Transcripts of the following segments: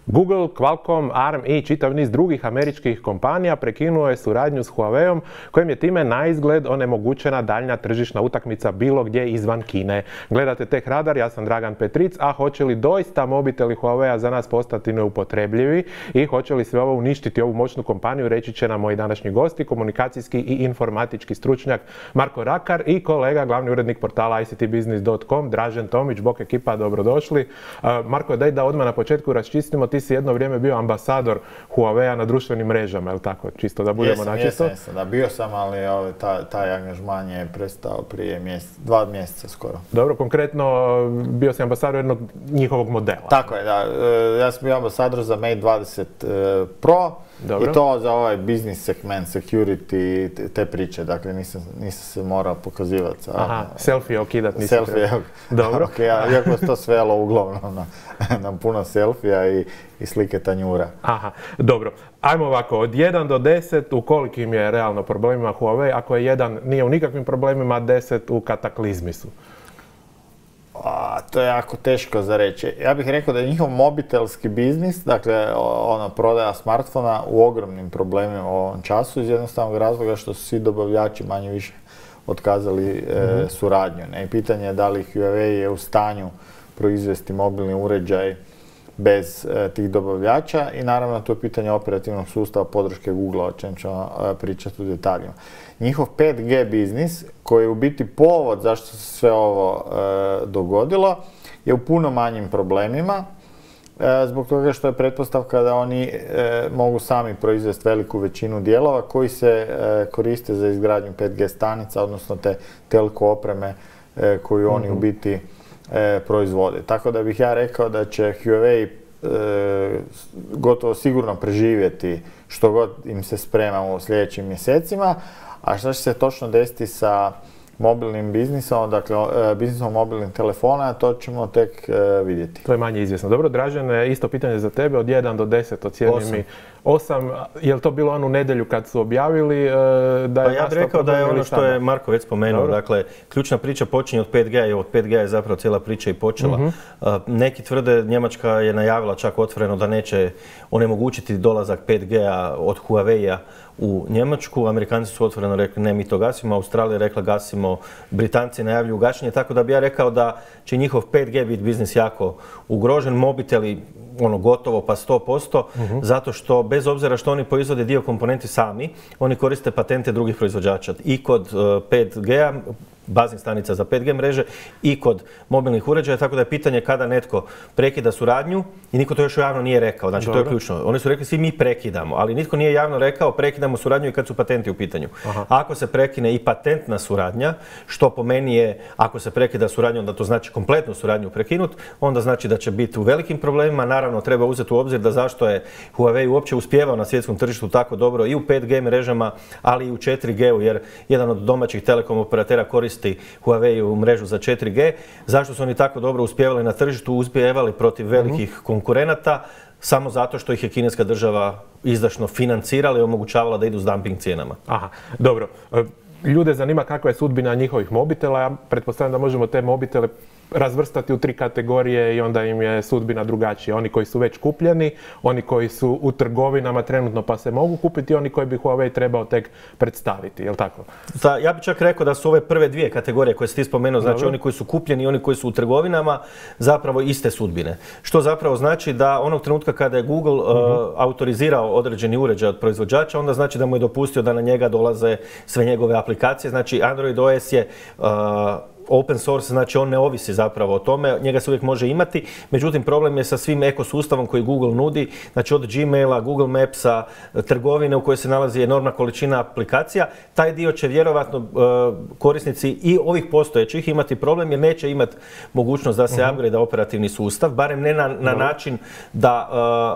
Google, Qualcomm, ARM i čitav niz drugih američkih kompanija prekinuo je suradnju s Huaweiom, kojem je time naizgled onemogućena daljnja tržišna utakmica bilo gdje izvan Kine. Gledate Tech Radar, ja sam Dragan Petric, a hoće li doista mobiteli Huawei za nas postati neupotrebljivi i hoće li sve ovo uništiti ovu moćnu kompaniju, reći će nam moji današnji gosti, komunikacijski i informatički stručnjak Marko Rakar i kolega, glavni urednik portala ictbusiness.com, Dražen Tomić. Bok ekipa, dobrodošli. Marko, daj da odmah na početku raščistimo, ti si jedno vrijeme bio ambasador Huawei-a na društvenim mrežama, je li tako? Čisto da budemo načisto. Jesam, da, bio sam, ali taj angažman je prestao prije 2 mjeseca skoro. Dobro, konkretno bio si ambasador jednog njihovog modela. Tako je, da. Ja sam bio ambasador za Mate 20 Pro. Dobro. I to za ovaj business segment, security, te priče, dakle nisam se morao pokazivati. Aha, selfie okidat nisi selfie, dobro. Okay, iako je to svelo uglavnom na puno selfija i slike tanjura. Aha, dobro. Ajmo ovako, od 1 do 10, u kolikim je realno problemima Huawei, ako je 1 nije u nikakvim problemima, a 10 u kataklizmi su? To je jako teško za reći. Ja bih rekao da je njihov mobitelski biznis, dakle prodaja smartfona, u ogromnim problemima u ovom času iz jednostavnog razloga što su svi dobavljači manje više otkazali suradnju. I pitanje je da li Huawei je u stanju proizvesti mobilni uređaj bez tih dobavljača i naravno to je pitanje operativnog sustava podrške Google-a, o čem ćemo pričati u detaljima. Njihov 5G biznis, koji je u biti povod zašto se sve ovo dogodilo, je u puno manjim problemima, zbog toga što je pretpostavka da oni mogu sami proizvesti veliku većinu dijelova koji se koriste za izgradnju 5G stanica, odnosno te telko opreme koju oni u biti proizvode. Tako da bih ja rekao da će Huawei gotovo sigurno preživjeti što god im se sprema u sljedećim mjesecima, a što će se točno desiti sa mobilnim biznisom, dakle biznisom mobilnih telefona, to ćemo tek vidjeti. To je manje izvjesno. Dobro, Dražene, isto pitanje za tebe, od 1 do 10 ocijeni mi 8. Je li to bilo onu nedjelju kad su objavili da je... Pa ja bih rekao da je ono što je Marko već spomenuo, dakle, ključna priča počinje od 5G i od 5G je zapravo cijela priča i počela. Neki tvrde, Njemačka je najavila čak otvoreno da neće onemogućiti dolazak 5G-a od Huawei-a u Njemačku. Amerikanci su otvoreno rekli ne, mi to gasimo, Australija je rekla gasimo, Britanci najavljuju gašenje, tako da bi ja rekao da će njihov 5G biti biznis jako ugrožen, mobiteli gotovo pa 100%, zato što bez obzira što oni proizvode dio komponenti sami, oni koriste patente drugih proizvođača i kod 5G-a, baznih stanica za 5G mreže i kod mobilnih uređaja, tako da je pitanje kada netko prekida suradnju i niko to još javno nije rekao, znači to je ključno. Oni su rekli svi mi prekidamo, ali nitko nije javno rekao prekidamo suradnju i kad su patenti u pitanju. Ako se prekine i patentna suradnja, što po meni je, ako se prekida suradnja, onda to znači kompletnu suradnju prekinut, onda znači da će biti u velikim problemima. Naravno, treba uzeti u obzir da zašto je Huawei uopće uspijevao na svjetskom tržištu tako dobro i u 5G mrežama, ali i u 4G-u, jer jedan od domaćih telekom operatera koristi Huawei u mrežu za 4G. Zašto su oni tako dobro uspjevali na tržištu, uspjevali protiv velikih konkurenata? Samo zato što ih je kineska država izdašno financirala i omogućavala da idu s dumping cijenama. Aha, dobro. Ljude zanima kakva je sudbina njihovih mobitela. Ja pretpostavljam da možemo te mobitele razvrstati u 3 kategorije i onda im je sudbina drugačija. Oni koji su već kupljeni, oni koji su u trgovinama trenutno pa se mogu kupiti, oni koji bi Huawei trebao tek predstaviti, je li tako? Ja bih čak rekao da su ove prve 2 kategorije koje si ti spomenuo, znači oni koji su kupljeni i oni koji su u trgovinama, zapravo iste sudbine. Što zapravo znači da onog trenutka kada je Google autorizirao određeni uređaj od proizvođača, onda znači da mu je dopustio da na njega dolaze sve njegove aplikacije. Znači Android OS je open source, znači on ne ovisi zapravo o tome, njega se uvijek može imati, međutim problem je sa svim ekosustavom koji Google nudi, znači od Gmaila, Google Mapsa, trgovine u kojoj se nalazi enormna količina aplikacija, taj dio će vjerovatno korisnici i ovih postojećih imati problem jer neće imati mogućnost da se upgrade operativni sustav, barem ne na način da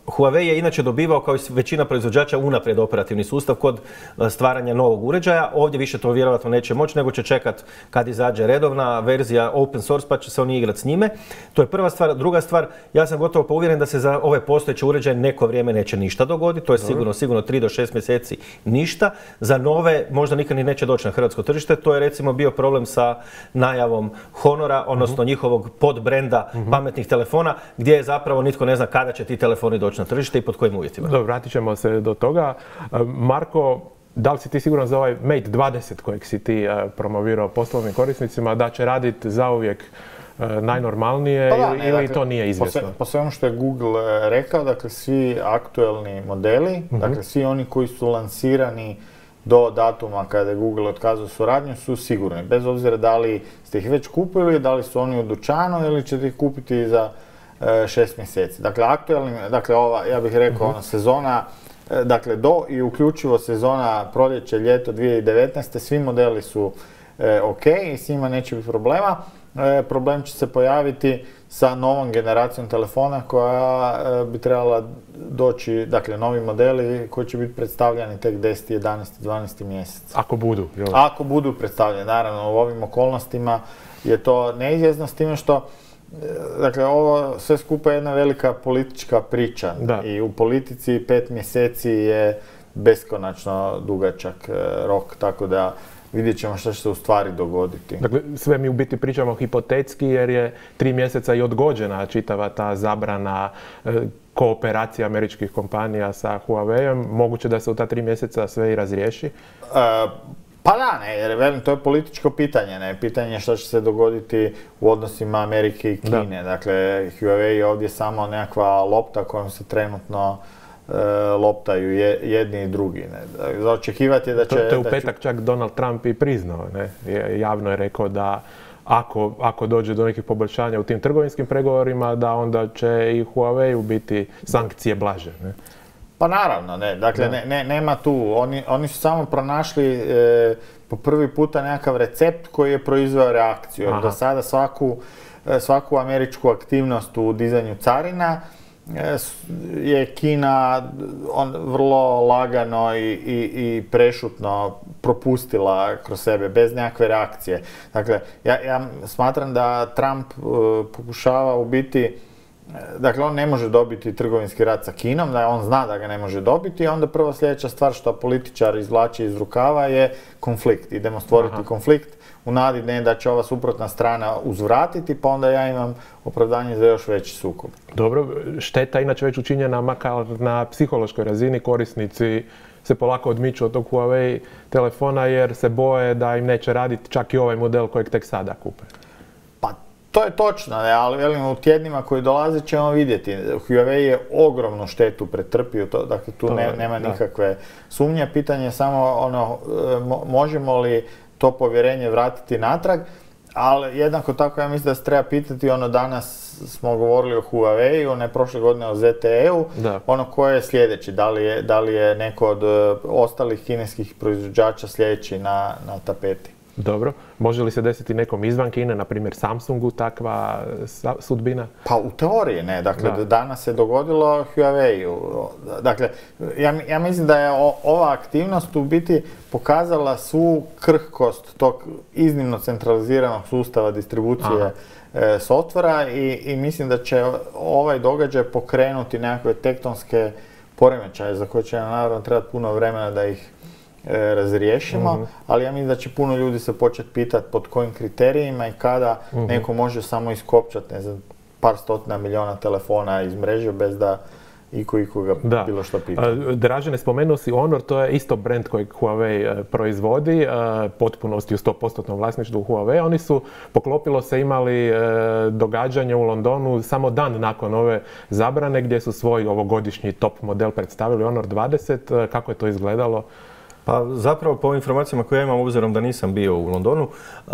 Huawei je inače dobivao kao i većina proizvođača unaprijed operativni sustav kod stvaranja novog uređaja. Ovdje više to vjerojatno neće moći, nego će čekati kad izađe redovna verzija open source pa će se oni igrati s njime. To je prva stvar. Druga stvar, ja sam gotovo uvjeren da se za ove postojeće uređaje neko vrijeme neće ništa dogoditi. To je sigurno 3 do 6 mjeseci ništa. Za nove možda nikad ni neće doći na hrvatsko tržište. To je recimo bio problem sa najavom Honora, odnosno njihovog podbrenda pametnih telefona, gdje je zapravo nitko ne zna kada će ti telefoni doći na tržište i pod kojim uvjetima. Dobro, vratit ćemo se do toga. Marko, da li si ti siguran za ovaj Mate 20 kojeg si ti promovirao poslovnim korisnicima, da će raditi zauvijek najnormalnije ili to nije izvjesno? Po svemu što je Google rekao, dakle svi aktualni modeli, dakle svi oni koji su lansirani do datuma kada je Google otkazao suradnju su sigurni. Bez obzira da li ste ih već kupili, da li su oni u dućanu ili ćete ih kupiti za 6 mjeseci. Dakle, aktualni, dakle ova, ja bih rekao, sezona, dakle do i uključivo sezona proljeće, ljeto 2019. Svi modeli su ok i s njima neće biti problema. Problem će se pojaviti sa novom generacijom telefona koja bi trebala doći, dakle novi modeli koji će biti predstavljani tek 10., 11., 12. mjesec. Ako budu. Jel? Ako budu predstavljeni, naravno u ovim okolnostima je to neizvjesno s time što dakle, ovo sve skupa je jedna velika politička priča i u politici 5 mjeseci je beskonačno dugačak rok, tako da vidjet ćemo što će se u stvari dogoditi. Dakle, sve mi u biti pričamo hipotetski jer je 3 mjeseca i odgođena čitava ta zabrana kooperacija američkih kompanija sa Huawei-em. Moguće da se u ta 3 mjeseca sve i razriješi? Pa da, ne, jer velim, to je političko pitanje, ne, pitanje što će se dogoditi u odnosima Amerike i Kine. Dakle, Huawei je ovdje samo nekakva lopta kojom se trenutno loptaju jedni i drugi. Ne. Za očekivati je da će... To je u petak čak Donald Trump i priznao, ne. Javno je rekao da ako dođe do nekih poboljšanja u tim trgovinskim pregovorima, da onda će i Huawei biti sankcije blaže, ne. Pa naravno, ne. Dakle, nema tu. Oni su samo pronašli po prvi puta nekakav recept koji je proizveo reakciju. Jer do sada svaku američku aktivnost u dizanju carina je Kina vrlo lagano i prešutno propustila kroz sebe, bez nekakve reakcije. Dakle, ja smatram da Trump pokušava u biti, dakle, on ne može dobiti trgovinski rat sa Kinom, da on zna da ga ne može dobiti i onda prva sljedeća stvar što političar izvlači iz rukava je konflikt. Idemo stvoriti konflikt u nadi ne da će ova suprotna strana uzvratiti, pa onda ja imam opravdanje za još veći sukob. Dobro, šteta inače već učinjena makar na psihološkoj razini. Korisnici se polako odmiču od tog Huawei telefona jer se boje da im neće raditi čak i ovaj model kojeg tek sada kupe. To je točno, ali velim, u tjednima koji dolaze ćemo vidjeti. Huawei je ogromnu štetu pretrpio, dakle tu nema nikakve sumnje. Pitanje je samo možemo li to povjerenje vratiti natrag, ali jednako tako ja mislim da se treba pitati, danas smo govorili o Huawei-u, ne prošle godine o ZTE-u, koje je sljedeći, da li je neko od ostalih kineskih proizvođača sljedeći na tapeti. Dobro. Može li se desiti nekom izvan Kine, na primjer Samsungu, takva sudbina? Pa u teoriji ne. Dakle, danas se dogodilo Huawei-u. Dakle, ja mislim da je ova aktivnost u biti pokazala svu krhkost tog iznimno centraliziranog sustava distribucije softvera i mislim da će ovaj događaj pokrenuti nekakve tektonske poremećaje za koje će naravno trebati puno vremena da ih razriješimo, ali ja mislim da će puno ljudi se početi pitati pod kojim kriterijima i kada neko može samo iskopčati, ne znam, par stotina milijuna telefona iz mreže bez da ikoga bilo što pita. Dražene, spomenuo si Honor, to je isto brand kojeg Huawei proizvodi, potpunosti u 100% vlasništvu Huawei. Oni su, poklopilo se, imali događanje u Londonu samo dan nakon ove zabrane gdje su svoj ovogodišnji top model predstavili, Honor 20. Kako je to izgledalo? Pa zapravo po informacijama koje ja imam, obzirom da nisam bio u Londonu,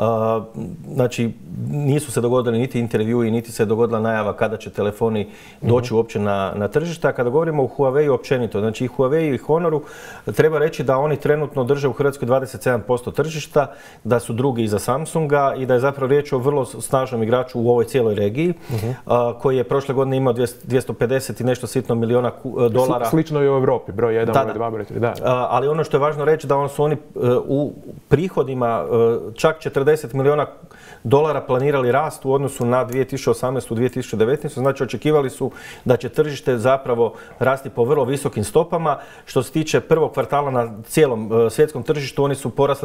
znači nisu se dogodili niti intervjui, niti se dogodila najava kada će telefoni doći uopće na tržište. A kada govorimo o Huawei općenito, znači i Huawei i Honoru, treba reći da oni trenutno drže u Hrvatskoj 27% tržišta, da su drugi iza Samsunga i da je zapravo riječ o vrlo snažnom igraču u ovoj cijeloj regiji, koji je prošle godine imao 250 i nešto sitno milijuna dolara. Slično i u Europi, broj 1, broj 2, broj 3, da. Ali ono što je važno reći da su oni u prihodima čak 40 milijuna dolara planirali rast u odnosu na 2018. u 2019. Znači očekivali su da će tržište zapravo rasti po vrlo visokim stopama. Što se tiče prvog kvartala na cijelom svjetskom tržištu, oni su porasli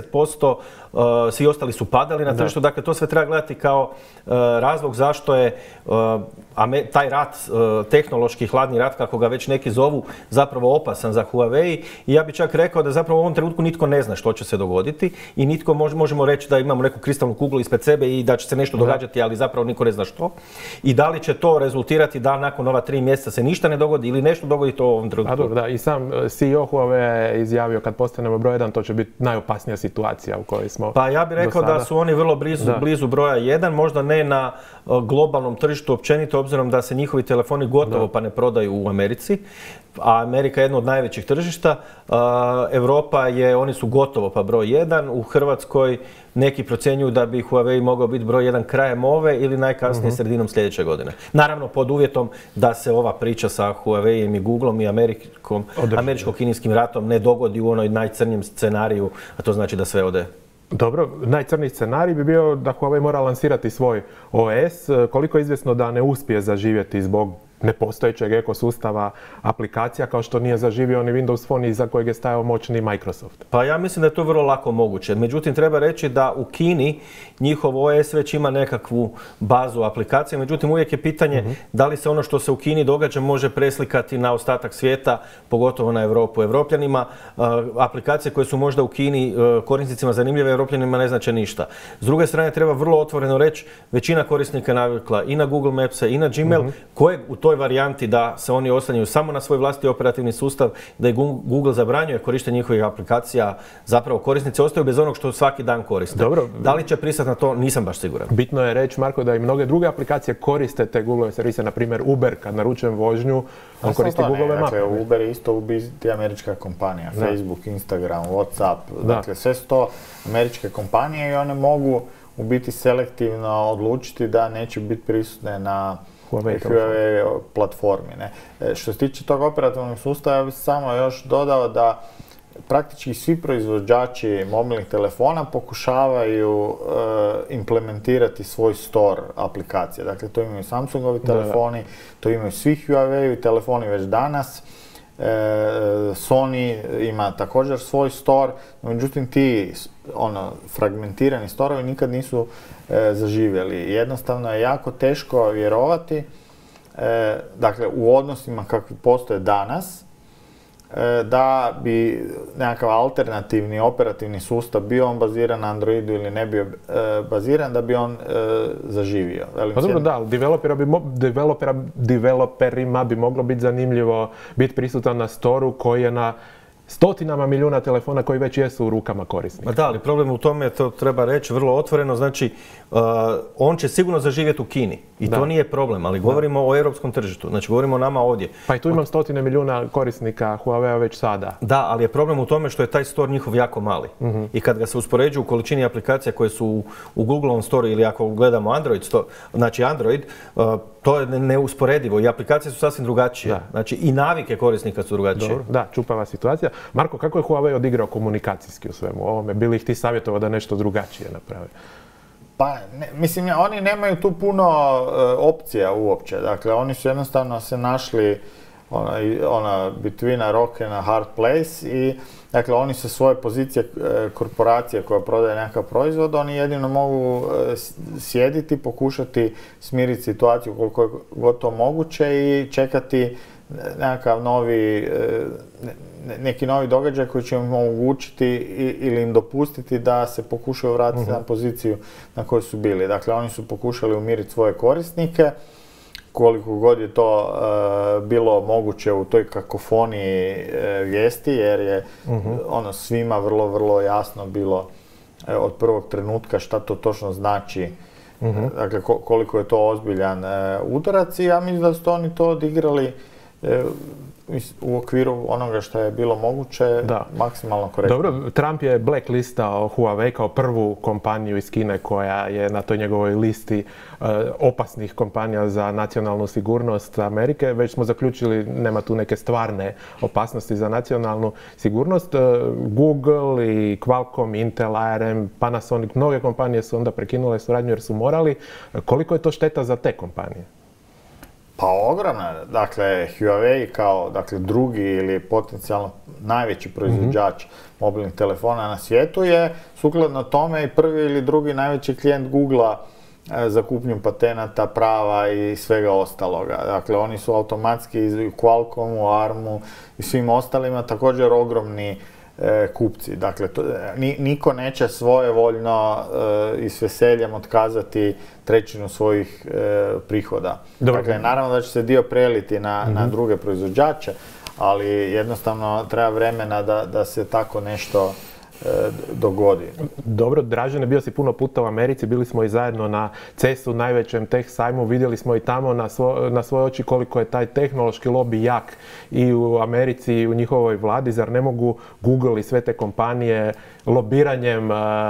50%, svi ostali su padali na tržištu. Dakle, to sve treba gledati kao razlog zašto je taj rat, tehnološki hladni rat, kako ga već neki zovu, zapravo opasan za Huawei. I ja bih čak rekao da zapravo u ovom trenutku nitko ne zna što će se dogoditi i nitko možemo reći da imamo neku kristalnu kuglu ispred sebe i da će se nešto događati, ali zapravo niko ne zna što. I da li će to rezultirati da nakon ova 3 mjeseca se ništa ne dogodi ili nešto dogodi, to u ovom trenutku. Da, i sam CEO Huawei je izjavio kad postanemo broj 1, to će biti najopasnija situacija u kojoj smo. Pa ja bih rekao da su oni vrlo blizu broja 1, možda ne na globalnom tržištu općenito, obzirom da se njihovi telefoni gotovo pa ne prodaju u Americi, a Amerika je jedno od najvećih tržišta. Europa oni su gotovo pa broj 1, u Hrvatskoj neki procjenjuju da bi Huawei mogao biti broj 1 krajem ove ili najkasnije sredinom sljedeće godine. Naravno pod uvjetom da se ova priča sa Huaweijem i Googleom i američko-kineskim ratom ne dogodi u onoj najcrnjem scenariju, a to znači da sve ode. Dobro, najcrniji scenarij bi bio da Huawei mora lansirati svoj OS. Koliko je izvjesno da ne uspije zaživjeti zbog nepostojećeg ekosustava aplikacija, kao što nije zaživio ni Windows Phone iza kojeg je stajao moćni Microsoft? Pa ja mislim da je to vrlo lako moguće. Međutim, treba reći da u Kini njihov OS već ima nekakvu bazu aplikacija. Međutim, uvijek je pitanje da li se ono što se u Kini događa može preslikati na ostatak svijeta, pogotovo na Europu. Evropljanima aplikacije koje su možda u Kini korisnicima zanimljive, Evropljanima ne znače ništa. S druge strane, treba vrlo otvoreno reći, većina korisnika je navikla i na Google Maps-e i na Gmail, kojeg u toj varijanti da se oni oslanjaju samo na svoj vlastiti operativni sustav, da i Google zabranjuje korištenje njihovih aplikacija, zapravo korisnici ostaju bez onog što svaki dan koriste. Dobro. Da li će pristati na to, nisam baš siguran. Bitno je reći, Marko, da i mnoge druge aplikacije koriste te Google servise, na primjer Uber, kad naručujem vožnju, on koristi Google mape. Dakle, Uber je isto u biti američka kompanija, Facebook, Instagram, WhatsApp, dakle sve su to američke kompanije i one mogu u biti selektivno odlučiti da neće biti prisutne na Huawei platformi. Što se tiče tog operativnog sustava, ja bih samo još dodao da praktički svi proizvođači mobilnih telefona pokušavaju implementirati svoj store aplikacije. Dakle, to imaju Samsungovi telefoni, to imaju svi Huawei telefoni već danas. Sony ima također svoj store, međutim ti fragmentirani storovi nikad nisu zaživjeli. Jednostavno je jako teško vjerovati, dakle u odnosima kakvi postoje danas, da bi nekakav alternativni operativni sustav, bio on baziran na Androidu ili ne bio baziran, da bi on zaživio. Pa dobro, da, developerima bi moglo biti zanimljivo biti prisutan na storu koji je na stotinama milijuna telefona koji već jesu u rukama korisnika. Da, ali problem u tome, to treba reći vrlo otvoreno, znači on će sigurno zaživjeti u Kini i to nije problem, ali govorimo o europskom tržištu, znači govorimo o nama ovdje. Pa i tu imam stotine milijuna korisnika Huawei već sada. Da, ali je problem u tome što je taj store njihov jako mali i kad ga se uspoređuje u količini aplikacija koje su u Googleovom store ili ako gledamo Android, to je neusporedivo i aplikacije su sasvim drugačije. Znači i navike korisnika su drugačije. Dobro, da, čupava situacija. Marko, kako je Huawei odigrao komunikacijski u svemu ovome? Bili ih ti savjetovao da nešto drugačije naprave? Pa, mislim, oni nemaju tu puno opcija uopće. Dakle, oni su jednostavno se našli between a rock and a hard place i dakle, oni sa svoje pozicije korporacije koja prodaje nekakav proizvod, oni jedino mogu sjediti, pokušati smiriti situaciju koliko je gotovo moguće i čekati neki novi događaj koji će im omogućiti ili im dopustiti da se pokušaju vratiti na poziciju na kojoj su bili. Dakle, oni su pokušali umiriti svoje korisnike, koliko god je to bilo moguće u toj kakofoniji vijesti, jer je ono svima vrlo, vrlo jasno bilo od prvog trenutka šta to točno znači. Dakle, koliko je to ozbiljan udarac i ja mislim da su oni to odigrali u okviru onoga što je bilo moguće, maksimalno korektno. Dobro, Trump je blacklistao Huawei kao prvu kompaniju iz Kine koja je na toj njegovoj listi opasnih kompanija za nacionalnu sigurnost Amerike. Već smo zaključili, nema tu neke stvarne opasnosti za nacionalnu sigurnost. Google i Qualcomm, Intel, ARM, Panasonic, mnoge kompanije su onda prekinule suradnju jer su morali. Koliko je to šteta za te kompanije? Pa ogromna. Dakle, Huawei kao drugi ili potencijalno najveći proizvođač mobilnih telefona na svijetu je sukladno tome i prvi ili drugi najveći klijent Googlea za kupnju patenata, prava i svega ostaloga. Dakle, oni su automatski i Qualcommu, ARMu i svim ostalima također ogromni kupci. Dakle, niko neće svojevoljno i s veseljem otkazati trećinu svojih prihoda. Dakle, naravno da će se dio preliti na druge proizvođače, ali jednostavno treba vremena da se tako nešto dogodi. Dobro, Dražene, bio si puno puta u Americi, bili smo i zajedno na CES-u, najvećem tech sajmu, vidjeli smo i tamo na svoje oči koliko je taj tehnološki lobby jak i u Americi i u njihovoj vladi. Zar ne mogu Google i sve te kompanije lobiranjem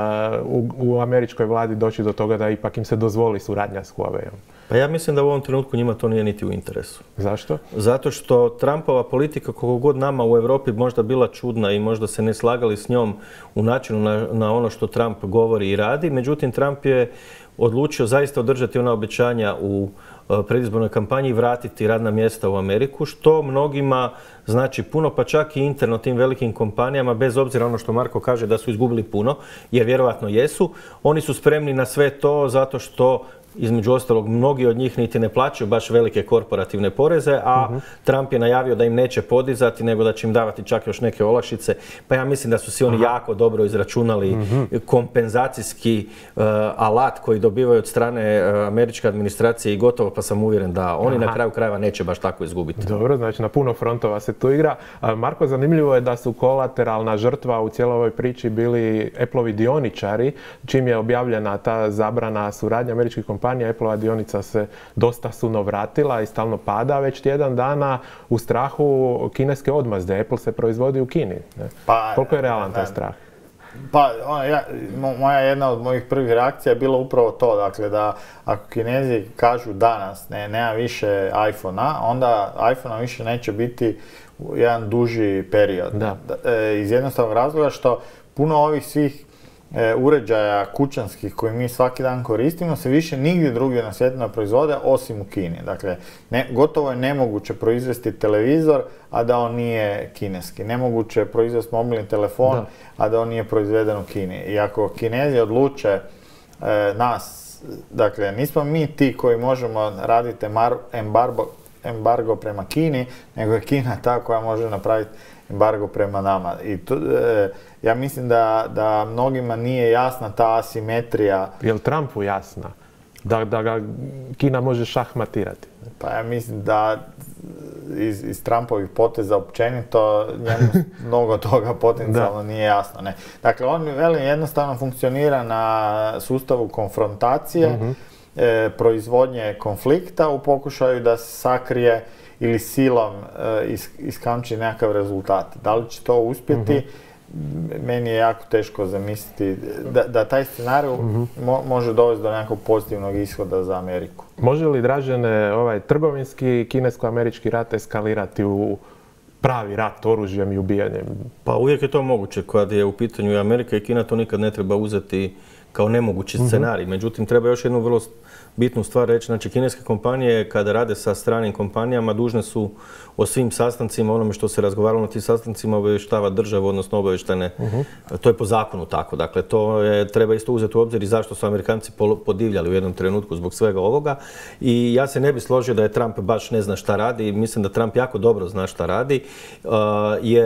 u američkoj vladi doći do toga da ipak im se dozvoli suradnja s Huaweiom? Pa ja mislim da u ovom trenutku njima to nije niti u interesu. Zašto? Zato što Trumpova politika, koliko god nama u Europi možda bila čudna i možda se ne slagali s njom u načinu na ono što Trump govori i radi, međutim Trump je odlučio zaista održati ona obećanja u predizbornoj kampanji i vratiti radna mjesta u Ameriku, što mnogima znači puno, pa čak i interno tim velikim kompanijama, bez obzira ono što Marko kaže da su izgubili puno, jer vjerojatno jesu, oni su spremni na sve to zato što između ostalog, mnogi od njih niti ne plaćaju baš velike korporativne poreze, a Trump je najavio da im neće podizati, nego da će im davati čak još neke olakšice. Pa ja mislim da su si oni jako dobro izračunali kompenzacijski alat koji dobivaju od strane američke administracije i gotovo, pa sam uvjeren da oni na kraju krajeva neće baš tako izgubiti. Dobro, znači na puno frontova se tu igra. Marko, zanimljivo je da su kolateralna žrtva u cijeloj ovoj priči bili Appleovi dioničari, čim je objavljena ta zabrana suradnje američkih kompanija. Appleova dionica se dosta suno vratila i stalno pada već tjedan dana u strahu kineske odmazde. Apple se proizvodi u Kini. Koliko je realan taj strah? Pa, moja jedna od mojih prvih reakcija je bila upravo to, dakle da ako Kinezi kažu danas nema više iPhone-a, onda iPhone-a više neće biti jedan duži period. Iz jednostavnog razloga što puno ovih svih uređaja kućanskih koji mi svaki dan koristimo se više nigdje drugdje na svijetu ne proizvode osim u Kini. Dakle, gotovo je nemoguće proizvesti televizor, a da on nije kineski. Nemoguće je proizvesti mobilni telefon, a da on nije proizveden u Kini. I ako Kinezi odluče nas, dakle, nismo mi ti koji možemo raditi embargo prema Kini, nego je Kina ta koja može napraviti embargo prema nama. I ja mislim da mnogima nije jasna ta asimetrija. Je li Trumpu jasna? Da ga Kina može šahmatirati? Pa ja mislim da iz Trumpovih poteza općenito njemu mnogo toga potencijalno nije jasno. Ne. Dakle, on jednostavno funkcionira na sustavu konfrontacije, proizvodnje konflikta u pokušaju da se sakrije ili silom iskamči nekakav rezultat. Da li će to uspjeti? Meni je jako teško zamisliti da taj scenarij može dovesti do nekog pozitivnog ishoda za Ameriku. Može li, Dražene, ovaj trgovinski kinesko-američki rat eskalirati u pravi rat oružjem i ubijanjem? Pa uvijek je to moguće. Kad je u pitanju i Amerika i Kina, to nikad ne treba uzeti kao nemogući scenarij. Međutim, treba još jednu vrlo bitnu stvar reći. Znači, kineske kompanije kada rade sa stranim kompanijama dužne su o svim sastancima, onome što se razgovaralo na tim sastancima, obavještava državu, odnosno obavještene. To je po zakonu tako. Dakle, to treba isto uzeti u obzir i zašto su Amerikanci podivljali u jednom trenutku zbog svega ovoga. I ja se ne bi složio da je Trump baš ne zna šta radi. Mislim da Trump jako dobro zna šta radi, jer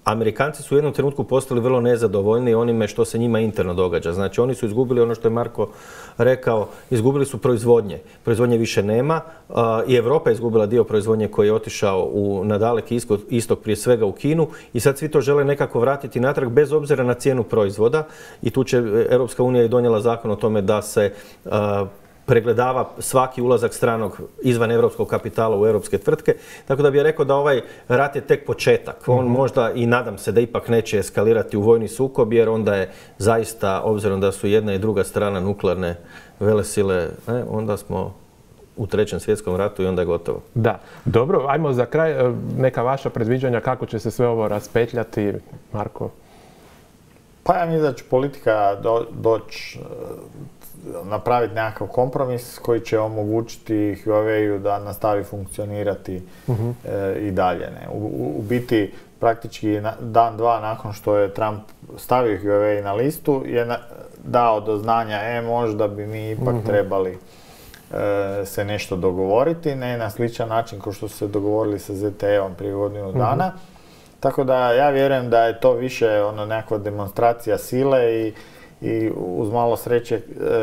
Amerikanci su u jednom trenutku postali vrlo nezadovoljni onime što se njima interno događa. Znači oni su izgubili ono što je Marko rekao, izgubili su proizvodnje. Proizvodnje više nema i Europa je izgubila dio proizvodnje koji je otišao na daleki istok, prije svega u Kinu, i sad svi to žele nekako vratiti natrag bez obzira na cijenu proizvoda, i tu će Europska unija i donijela zakon o tome da se pregledava svaki ulazak stranog izvan europskog kapitala u europske tvrtke. Tako da bih rekao da ovaj rat je tek početak. On možda, i nadam se da ipak neće eskalirati u vojni sukob, jer onda je zaista, obzirom da su jedna i druga strana nuklearne velesile, onda smo u Trećem svjetskom ratu i onda je gotovo. Da. Dobro, ajmo za kraj neka vaša predviđanja kako će se sve ovo raspetljati, Marko? Pa ja mislim da će politika doći napraviti nekakav kompromis koji će omogućiti Huawei da nastavi funkcionirati i dalje. U biti, praktički dan, dva nakon što je Trump stavio Huawei na listu, je dao do znanja, možda bi mi ipak trebali se nešto dogovoriti, ne na sličan način kao što su se dogovorili sa ZTE-om prije godinu dana. Tako da ja vjerujem da je to više nekakva demonstracija sile i uz malo sreće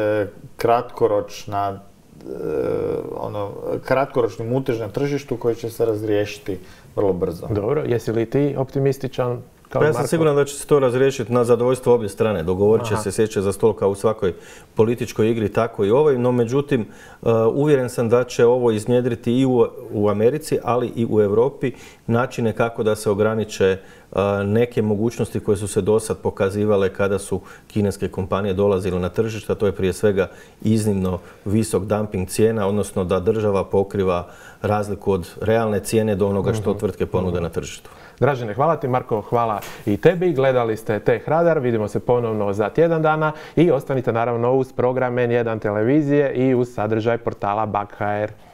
kratkoročni mutež na tržištu koji će se razriješiti vrlo brzo. Dobro, jesi li ti optimističan? Pa ja sam siguran da će se to razriješiti na zadovoljstvo obje strane. Dogovorit će se, sjeći za stol kao u svakoj političkoj igri, tako i ovoj. No međutim, uvjeren sam da će ovo iznjedriti i u Americi, ali i u Europi načine kako da se ograniče neke mogućnosti koje su se dosad pokazivale kada su kineske kompanije dolazile na tržište. To je prije svega iznimno visok dumping cijena, odnosno da država pokriva razliku od realne cijene do onoga što tvrtke ponude na tržištu. Dražene, hvala ti. Marko, hvala i tebi. Gledali ste Tech Radar. Vidimo se ponovno za tjedan dana i ostanite naravno uz program N1 televizije i uz sadržaj portala Bug.hr.